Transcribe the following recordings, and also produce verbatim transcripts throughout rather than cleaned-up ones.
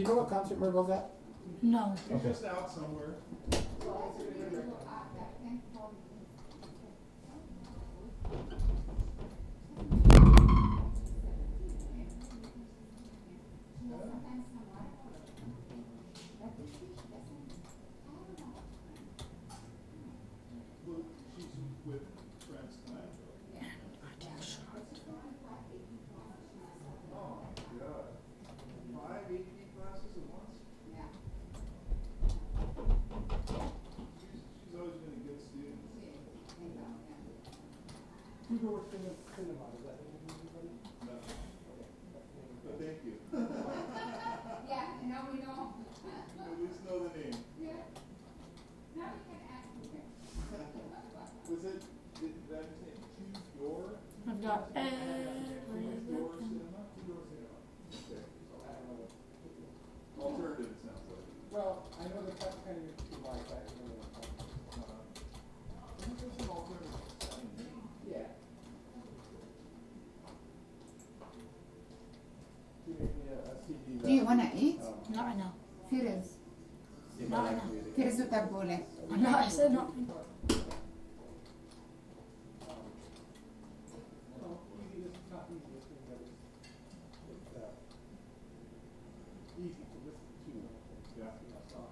you know what concert Merville's at? No. He's just out somewhere. Well, she's with friends tonight. Oh, God. Five A P classes at once? Yeah. She's, she's always been a good student. You go with cinema, cinema, is that what you do? No. But thank you. Yeah, now we know. At least know the name. Yeah. Now we can act. Was it, did, did I understand, choose your? I've got Choose everything. your cinema? Choose your cinema. Okay. Alternative, it sounds like. Well, I know the kind of used to like that, you know what I'm talking about. Uh, Isn't there some alternative sounding name? Yeah. You make me a, a C D. Do you wanna eat? Not right now. Firis. Not right now. Firis utabule. No, I said not. No, easy, it's not easy, it's, but it's, it's, uh, easy to listen to. Yeah. You know, song.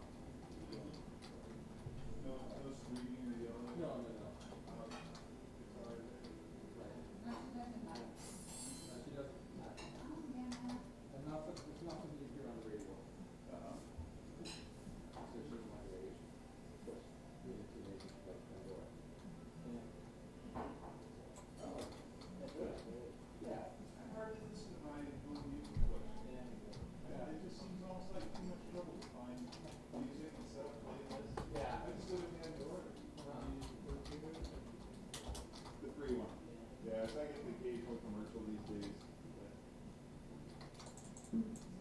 No, no screaming or yelling? No, no, no. Um, guitar there. Right. Uh, she doesn't, not, and not, some- it's not something you hear on the radio. Uh-huh. So she's my age. Of course, being a teenager, but Pandora. Yeah. Oh, that's good. Yeah. I hardly listen to my own music collection. Yeah. And it just seems almost like too much trouble to find music and set up playlists. Yeah. I just do it in Pandora. Uh-huh. The free one. Yeah, so I get the occasional commercial these days. But